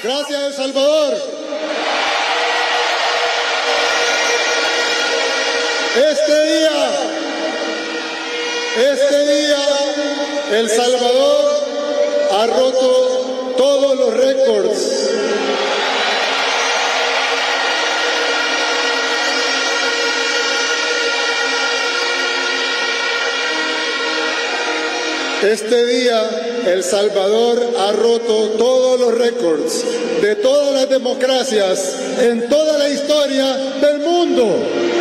Gracias, El Salvador. Este día, El Salvador ha roto todos los récords. Este día, El Salvador ha roto todos los récords de todas las democracias en toda la historia del mundo.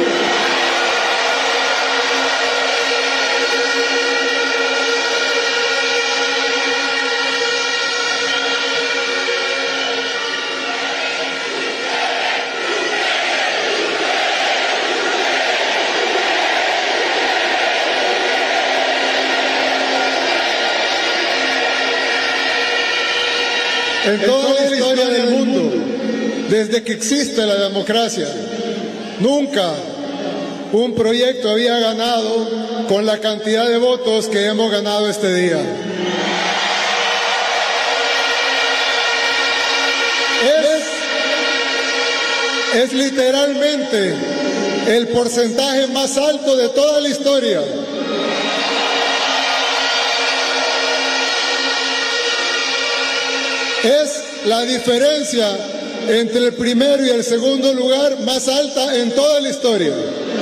En toda la historia del mundo, desde que existe la democracia, nunca un proyecto había ganado con la cantidad de votos que hemos ganado este día. Es literalmente el porcentaje más alto de toda la historia. Es la diferencia entre el primero y el segundo lugar más alta en toda la historia.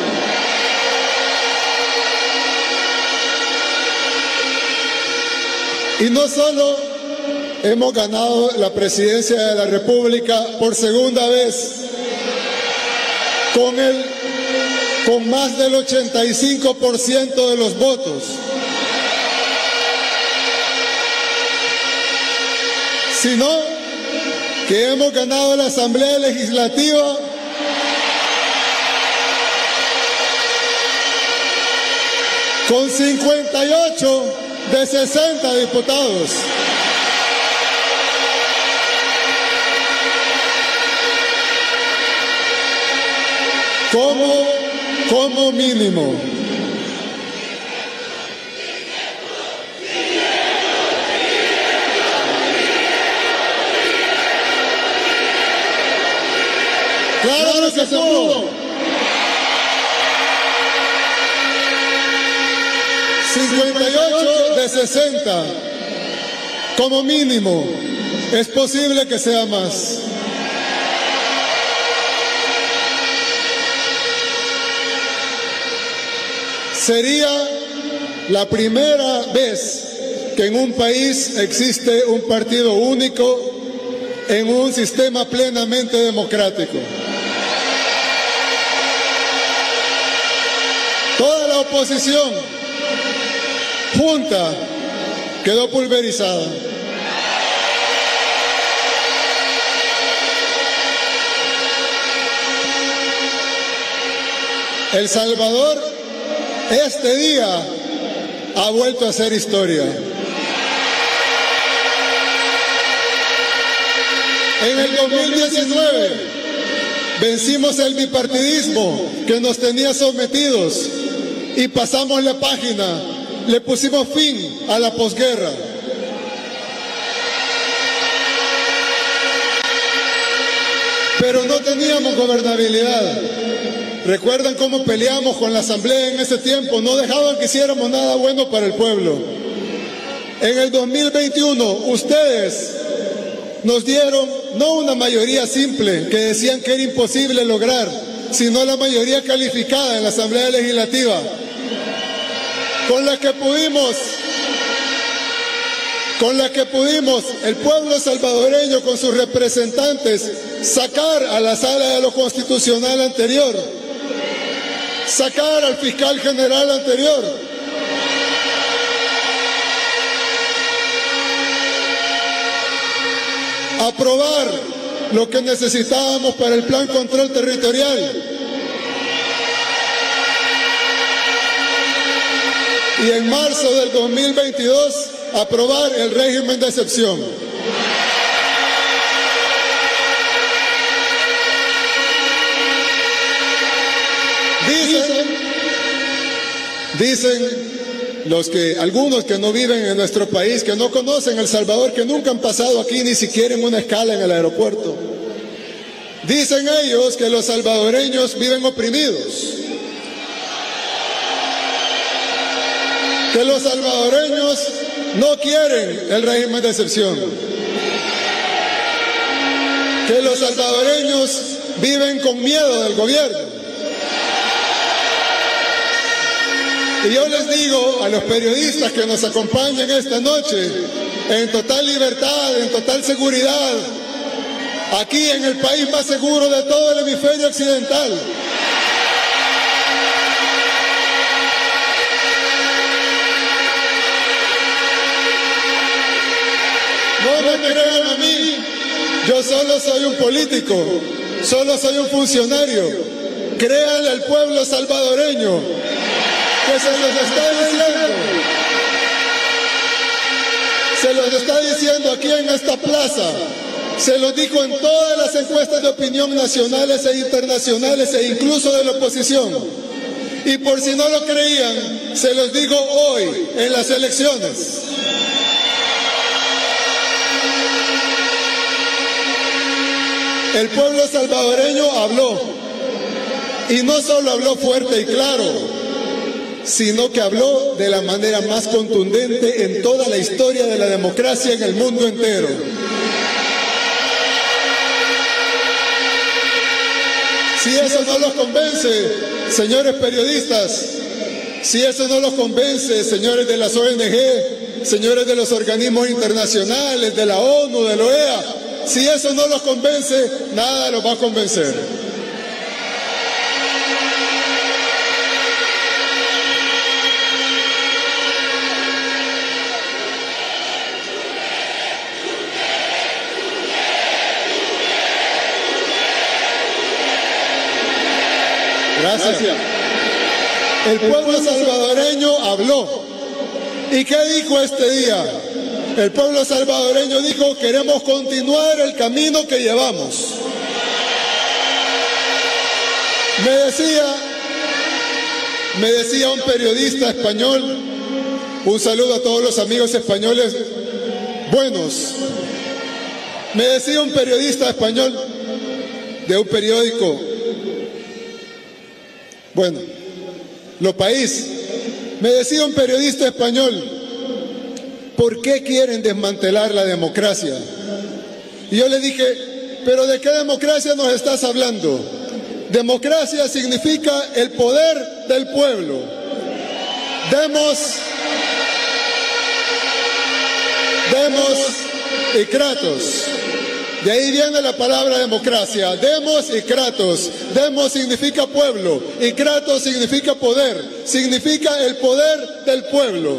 Y no solo hemos ganado la presidencia de la República por segunda vez, con más del 85% de los votos, sino que hemos ganado la Asamblea Legislativa con 58 de 60 diputados. Como mínimo. ¡Claro que se pudo! 58 de 60, como mínimo. Es posible que sea más. Sería la primera vez que en un país existe un partido único en un sistema plenamente democrático. Toda la oposición junta quedó pulverizada. El Salvador este día ha vuelto a hacer historia. En el 2019 vencimos el bipartidismo que nos tenía sometidos y pasamos la página, le pusimos fin a la posguerra. Pero no teníamos gobernabilidad. ¿Recuerdan cómo peleamos con la Asamblea en ese tiempo? No dejaban que hiciéramos nada bueno para el pueblo. En el 2021, ustedes nos dieron no una mayoría simple, que decían que era imposible lograr, sino la mayoría calificada en la Asamblea Legislativa, con la que pudimos el pueblo salvadoreño con sus representantes sacar a la Sala de lo Constitucional anterior, sacar al fiscal general anterior, aprobar lo que necesitábamos para el Plan Control Territorial y en marzo del 2022 aprobar el régimen de excepción. Dicen algunos que no viven en nuestro país, que no conocen El Salvador, que nunca han pasado aquí ni siquiera en una escala en el aeropuerto. Dicen ellos que los salvadoreños viven oprimidos, que los salvadoreños no quieren el régimen de excepción, que los salvadoreños viven con miedo del gobierno. Y yo les digo a los periodistas que nos acompañan esta noche, en total libertad, en total seguridad, aquí en el país más seguro de todo el hemisferio occidental, no me crean a mí, yo solo soy un político, solo soy un funcionario. Créanle al pueblo salvadoreño que se los está diciendo aquí en esta plaza, se los dijo en todas las encuestas de opinión nacionales e internacionales e incluso de la oposición. Y por si no lo creían, se los digo hoy en las elecciones. El pueblo salvadoreño habló, y no solo habló fuerte y claro, sino que habló de la manera más contundente en toda la historia de la democracia en el mundo entero. Si eso no los convence, señores periodistas, si eso no los convence, señores de las ONG, señores de los organismos internacionales, de la ONU, de la OEA, si eso no los convence, nada los va a convencer. Gracias. El pueblo salvadoreño habló. ¿Y qué dijo este día? El pueblo salvadoreño dijo: queremos continuar el camino que llevamos. Me decía un periodista español, un saludo a todos los amigos españoles buenos, me decía un periodista español de un periódico, bueno, Lo País, me decía un periodista español: ¿por qué quieren desmantelar la democracia? Y yo le dije: ¿pero de qué democracia nos estás hablando? Democracia significa el poder del pueblo. Demos y kratos. De ahí viene la palabra democracia. Demos y kratos. Demos significa pueblo y kratos significa poder. Significa el poder del pueblo.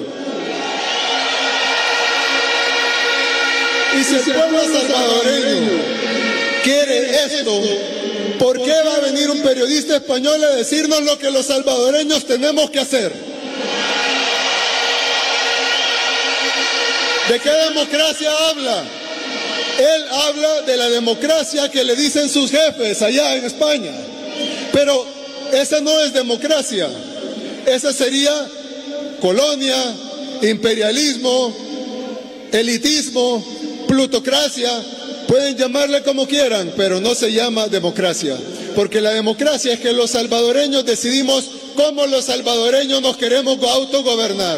Y si el pueblo salvadoreño quiere esto, ¿por qué va a venir un periodista español a decirnos lo que los salvadoreños tenemos que hacer? ¿De qué democracia habla? Él habla de la democracia que le dicen sus jefes allá en España. Pero esa no es democracia. Esa sería colonia, imperialismo, elitismo, plutocracia. Pueden llamarle como quieran, pero no se llama democracia. Porque la democracia es que los salvadoreños decidimos cómo los salvadoreños nos queremos autogobernar.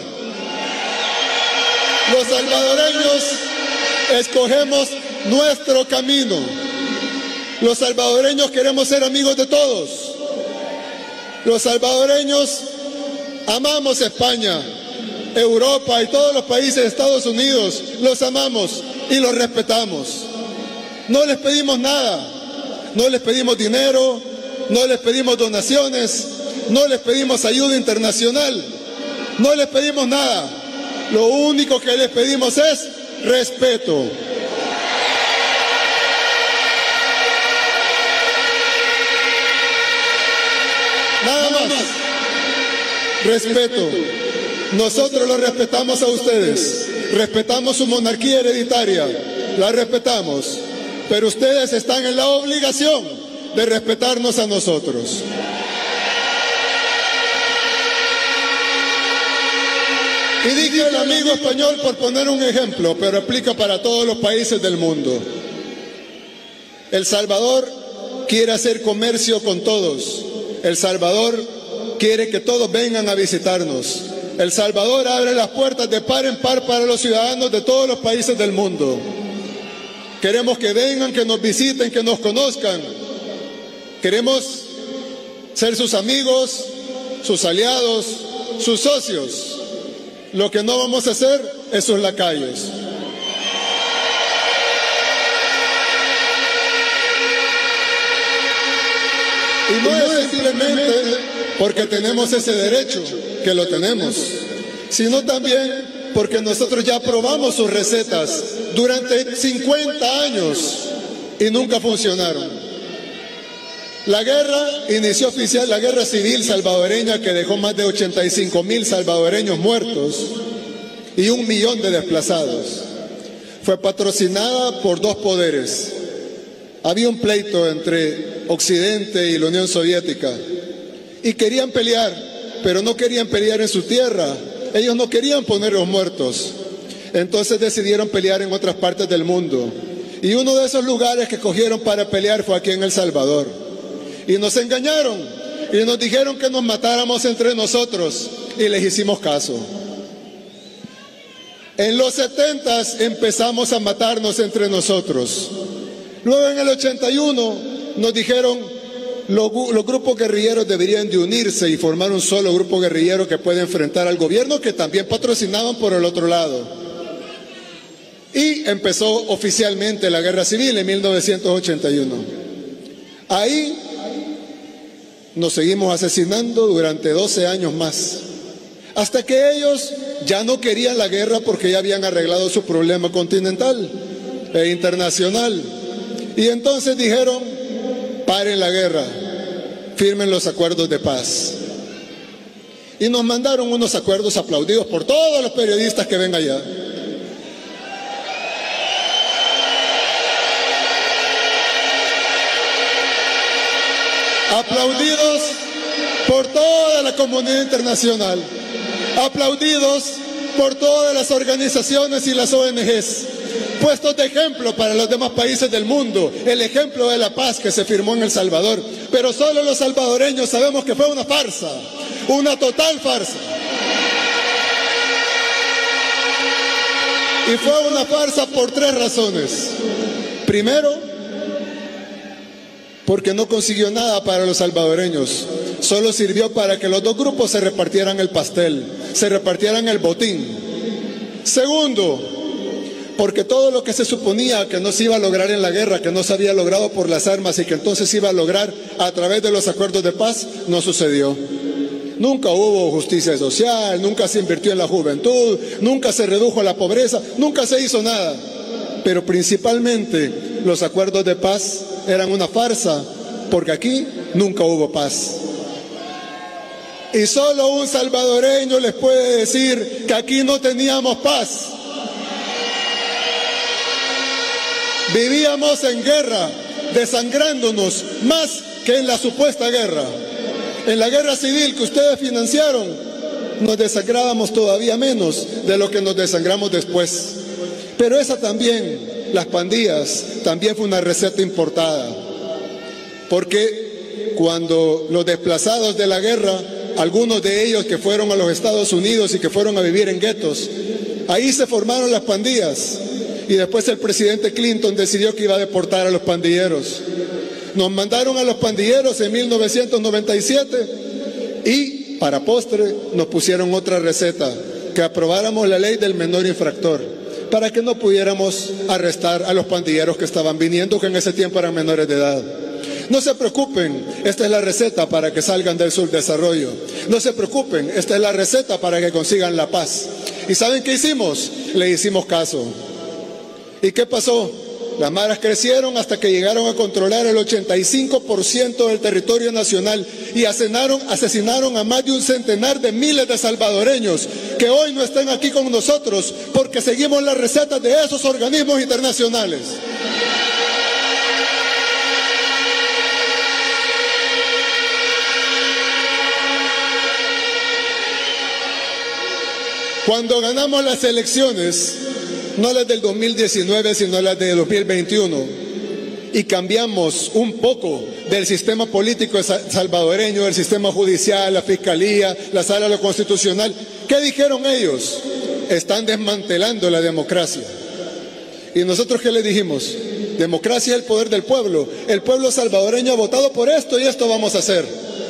Los salvadoreños escogemos nuestro camino. Los salvadoreños queremos ser amigos de todos. Los salvadoreños amamos España, Europa y todos los países de Estados Unidos. Los amamos y los respetamos. No les pedimos nada. No les pedimos dinero, no les pedimos donaciones, no les pedimos ayuda internacional. No les pedimos nada. Lo único que les pedimos es respeto. Nada más. Respeto. Nosotros los respetamos a ustedes. Respetamos su monarquía hereditaria. La respetamos. Pero ustedes están en la obligación de respetarnos a nosotros. Y dije el amigo español por poner un ejemplo, pero aplica para todos los países del mundo. El Salvador quiere hacer comercio con todos. El Salvador quiere que todos vengan a visitarnos. El Salvador abre las puertas de par en par para los ciudadanos de todos los países del mundo. Queremos que vengan, que nos visiten, que nos conozcan. Queremos ser sus amigos, sus aliados, sus socios. Lo que no vamos a hacer es sus lacayos. Y no es simplemente porque tenemos ese derecho, que lo tenemos, sino también porque nosotros ya probamos sus recetas durante 50 años y nunca funcionaron. La guerra inició oficial, la guerra civil salvadoreña, que dejó más de 85,000 salvadoreños muertos y 1 millón de desplazados. Fue patrocinada por dos poderes. Había un pleito entre Occidente y la Unión Soviética y querían pelear, pero no querían pelear en su tierra. Ellos no querían poner los muertos. Entonces decidieron pelear en otras partes del mundo. Y uno de esos lugares que cogieron para pelear fue aquí en El Salvador. Y nos engañaron y nos dijeron que nos matáramos entre nosotros y les hicimos caso. En los 70s empezamos a matarnos entre nosotros. Luego en el 81 nos dijeron los grupos guerrilleros deberían de unirse y formar un solo grupo guerrillero que pueda enfrentar al gobierno, que también patrocinaban por el otro lado. Y empezó oficialmente la guerra civil en 1981. Ahí nos seguimos asesinando durante 12 años más, hasta que ellos ya no querían la guerra porque ya habían arreglado su problema continental e internacional. Y entonces dijeron, paren la guerra, firmen los acuerdos de paz. Y nos mandaron unos acuerdos aplaudidos por todos los periodistas que ven allá. Aplaudidos por toda la comunidad internacional, aplaudidos por todas las organizaciones y las ONGs, puestos de ejemplo para los demás países del mundo, el ejemplo de la paz que se firmó en El Salvador. Pero solo los salvadoreños sabemos que fue una farsa, una total farsa. Y fue una farsa por 3 razones. Primero, porque no consiguió nada para los salvadoreños, solo sirvió para que los dos grupos se repartieran el pastel, se repartieran el botín. Segundo, porque todo lo que se suponía que no se iba a lograr en la guerra, que no se había logrado por las armas y que entonces se iba a lograr a través de los acuerdos de paz, no sucedió. Nunca hubo justicia social, nunca se invirtió en la juventud, nunca se redujo la pobreza, nunca se hizo nada. Pero principalmente los acuerdos de paz eran una farsa, porque aquí nunca hubo paz. Y solo un salvadoreño les puede decir que aquí no teníamos paz. Vivíamos en guerra, desangrándonos más que en la supuesta guerra. En la guerra civil que ustedes financiaron, nos desangrábamos todavía menos de lo que nos desangramos después. Pero esa también, las pandillas, también fue una receta importada. Porque cuando los desplazados de la guerra, algunos de ellos que fueron a los Estados Unidos y que fueron a vivir en guetos, ahí se formaron las pandillas. Y después el presidente Clinton decidió que iba a deportar a los pandilleros. Nos mandaron a los pandilleros en 1997 y para postre nos pusieron otra receta, que aprobáramos la ley del menor infractor, para que no pudiéramos arrestar a los pandilleros que estaban viniendo, que en ese tiempo eran menores de edad. No se preocupen, esta es la receta para que salgan del subdesarrollo. No se preocupen, esta es la receta para que consigan la paz. ¿Y saben qué hicimos? Le hicimos caso. ¿Y qué pasó? Las maras crecieron hasta que llegaron a controlar el 85% del territorio nacional y asesinaron a más de 100 de miles de salvadoreños que hoy no están aquí con nosotros porque seguimos las recetas de esos organismos internacionales. Cuando ganamos las elecciones, no las del 2019, sino las de 2021, y cambiamos un poco del sistema político salvadoreño, del sistema judicial, la fiscalía, la sala de lo constitucional, ¿qué dijeron ellos? Están desmantelando la democracia. ¿Y nosotros qué le dijimos? Democracia es el poder del pueblo. El pueblo salvadoreño ha votado por esto y esto vamos a hacer.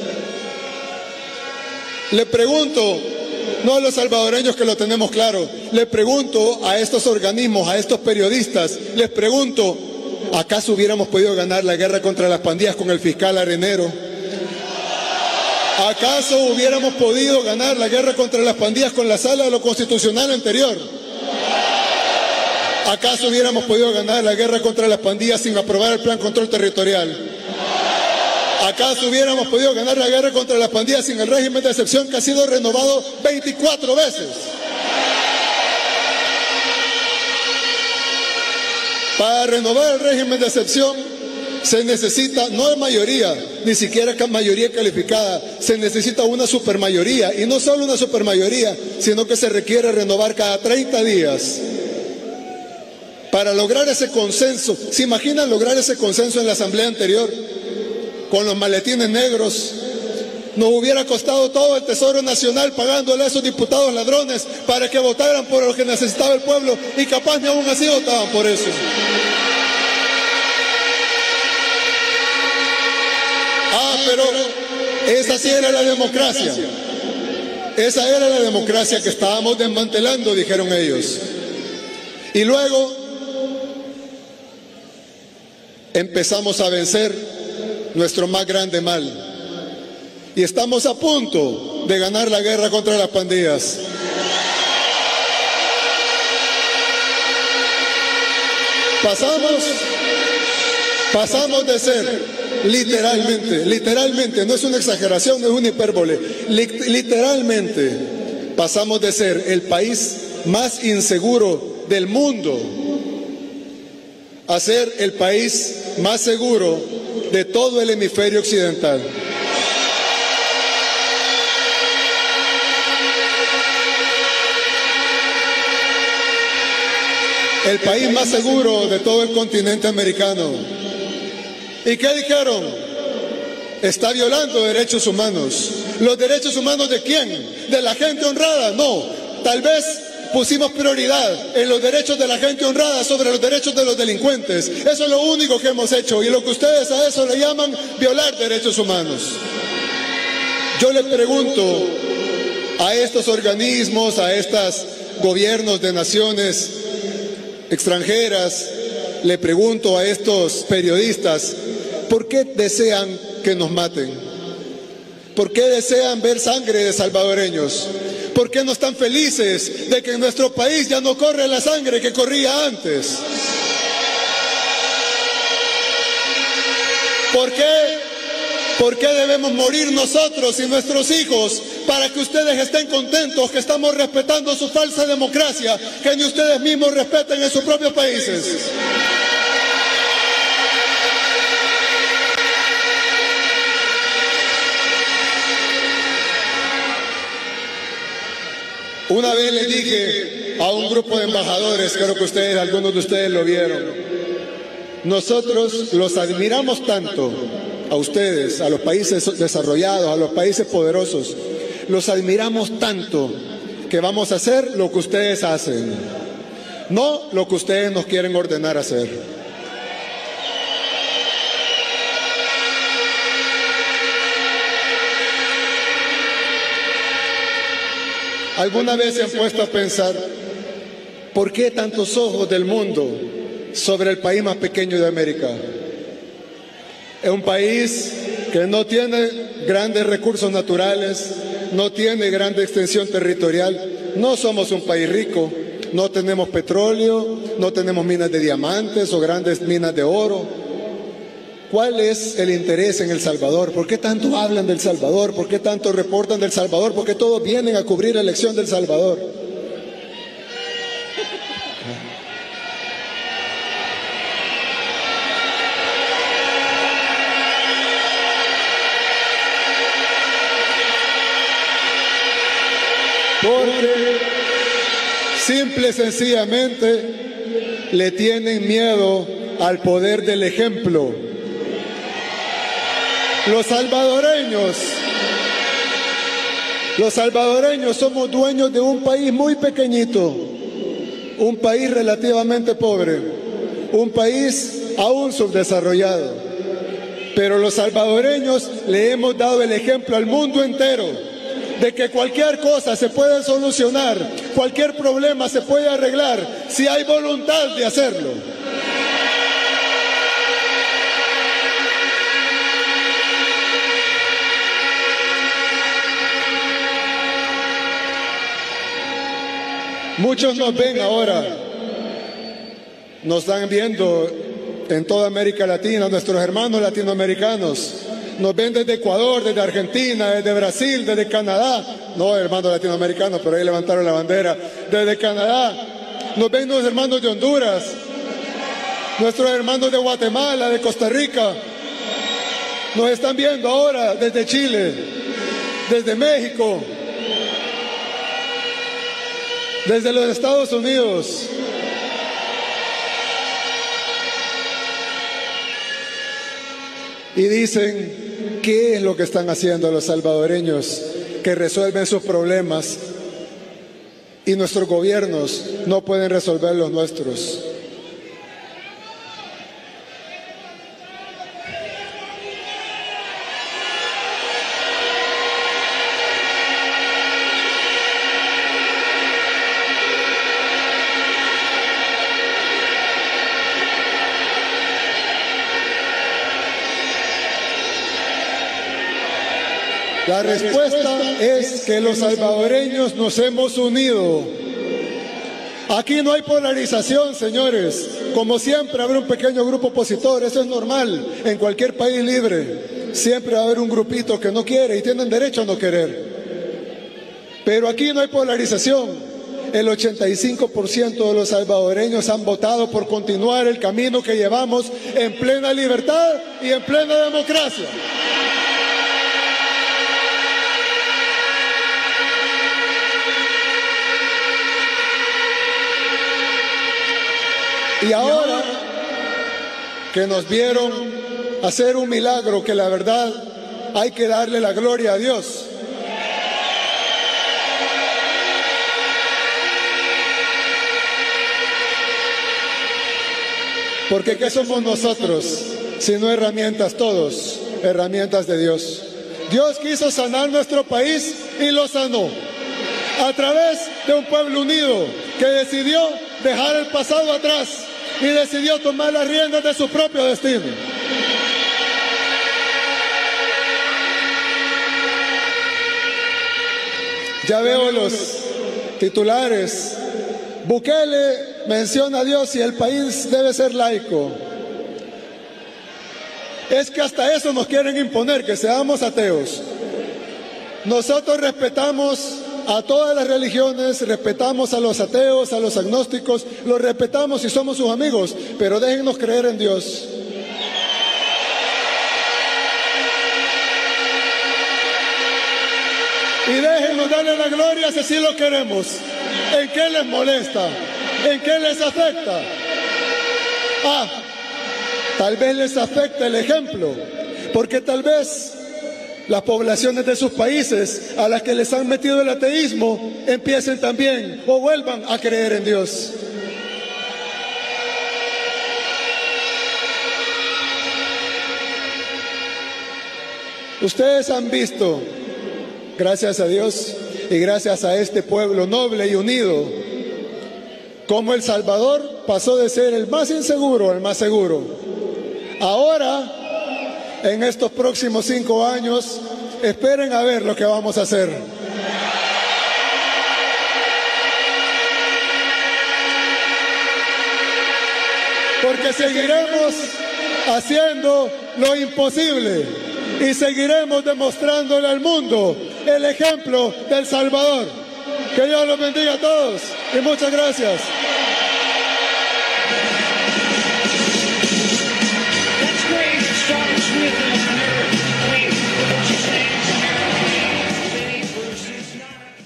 Le pregunto, no a los salvadoreños que lo tenemos claro, le pregunto a estos organismos, a estos periodistas, les pregunto, ¿acaso hubiéramos podido ganar la guerra contra las pandillas con el fiscal Arenero? ¿Acaso hubiéramos podido ganar la guerra contra las pandillas con la sala de lo constitucional anterior? ¿Acaso hubiéramos podido ganar la guerra contra las pandillas sin aprobar el plan control territorial? ¿Acaso hubiéramos podido ganar la guerra contra las pandillas sin el régimen de excepción que ha sido renovado 24 veces? Para renovar el régimen de excepción se necesita, no de mayoría, ni siquiera mayoría calificada, se necesita una supermayoría, y no solo una supermayoría, sino que se requiere renovar cada 30 días. Para lograr ese consenso, ¿se imaginan lograr ese consenso en la asamblea anterior? Con los maletines negros, nos hubiera costado todo el Tesoro Nacional pagándole a esos diputados ladrones para que votaran por lo que necesitaba el pueblo, y capaz ni aún así votaban por eso. Pero esa sí era la democracia. Esa era la democracia que estábamos desmantelando, dijeron ellos. Y luego empezamos a vencer nuestro más grande mal. Y estamos a punto de ganar la guerra contra las pandillas. Pasamos de ser literalmente, no es una exageración, no es una hipérbole, literalmente pasamos de ser el país más inseguro del mundo a ser el país más seguro de todo el hemisferio occidental. El país más seguro de todo el continente americano. ¿Y qué dijeron? Está violando derechos humanos. ¿Los derechos humanos de quién? ¿De la gente honrada? No. Tal vez pusimos prioridad en los derechos de la gente honrada sobre los derechos de los delincuentes. Eso es lo único que hemos hecho. Y lo que ustedes a eso le llaman violar derechos humanos. Yo le pregunto a estos organismos, a estos gobiernos de naciones extranjeras, le pregunto a estos periodistas, ¿por qué desean que nos maten? ¿Por qué desean ver sangre de salvadoreños? ¿Por qué no están felices de que en nuestro país ya no corre la sangre que corría antes? ¿Por qué debemos morir nosotros y nuestros hijos para que ustedes estén contentos que estamos respetando su falsa democracia, que ni ustedes mismos respeten en sus propios países? Una vez le dije a un grupo de embajadores, creo que ustedes, algunos de ustedes lo vieron, nosotros los admiramos tanto a ustedes, a los países desarrollados, a los países poderosos, los admiramos tanto que vamos a hacer lo que ustedes hacen, no lo que ustedes nos quieren ordenar hacer. ¿Alguna vez se han puesto a pensar por qué tantos ojos del mundo sobre el país más pequeño de América? Es un país que no tiene grandes recursos naturales, no tiene grande extensión territorial, no somos un país rico, no tenemos petróleo, no tenemos minas de diamantes o grandes minas de oro. ¿Cuál es el interés en El Salvador? ¿Por qué tanto hablan del Salvador? ¿Por qué tanto reportan del Salvador? ¿Por qué todos vienen a cubrir la elección del Salvador? Simple y sencillamente le tienen miedo al poder del ejemplo. Los salvadoreños somos dueños de un país muy pequeñito, un país relativamente pobre, un país aún subdesarrollado. Pero los salvadoreños le hemos dado el ejemplo al mundo entero de que cualquier cosa se puede solucionar, cualquier problema se puede arreglar si hay voluntad de hacerlo. Muchos nos ven ahora, nos están viendo en toda América Latina, nuestros hermanos latinoamericanos, nos ven desde Ecuador, desde Argentina, desde Brasil, desde Canadá, no hermanos latinoamericanos, pero ahí levantaron la bandera, desde Canadá, nos ven nuestros hermanos de Honduras, nuestros hermanos de Guatemala, de Costa Rica, nos están viendo ahora desde Chile, desde México, desde los Estados Unidos. Y dicen, ¿qué es lo que están haciendo los salvadoreños que resuelven sus problemas y nuestros gobiernos no pueden resolver los nuestros? La respuesta es que los salvadoreños nos hemos unido. Aquí no hay polarización, señores. Como siempre habrá un pequeño grupo opositor, eso es normal en cualquier país libre. Siempre va a haber un grupito que no quiere y tienen derecho a no querer. Pero aquí no hay polarización. El 85% de los salvadoreños han votado por continuar el camino que llevamos en plena libertad y en plena democracia. Y ahora que nos vieron hacer un milagro, que la verdad hay que darle la gloria a Dios. Porque ¿qué somos nosotros? Sino herramientas todos, herramientas de Dios. Dios quiso sanar nuestro país y lo sanó a través de un pueblo unido que decidió dejar el pasado atrás y decidió tomar las riendas de su propio destino. Ya veo los titulares. Bukele menciona a Dios y el país debe ser laico. Es que hasta eso nos quieren imponer, que seamos ateos. Nosotros respetamos a todas las religiones, respetamos a los ateos, a los agnósticos, los respetamos y somos sus amigos, pero déjennos creer en Dios. Y déjennos darle la gloria si así lo queremos. ¿En qué les molesta? ¿En qué les afecta? Tal vez les afecta el ejemplo, porque tal vez las poblaciones de sus países a las que les han metido el ateísmo empiecen también o vuelvan a creer en Dios. Ustedes han visto, gracias a Dios y gracias a este pueblo noble y unido, cómo El Salvador pasó de ser el más inseguro al más seguro. Ahora, en estos próximos 5 años, esperen a ver lo que vamos a hacer. Porque seguiremos haciendo lo imposible y seguiremos demostrándole al mundo el ejemplo del Salvador. Que Dios los bendiga a todos y muchas gracias.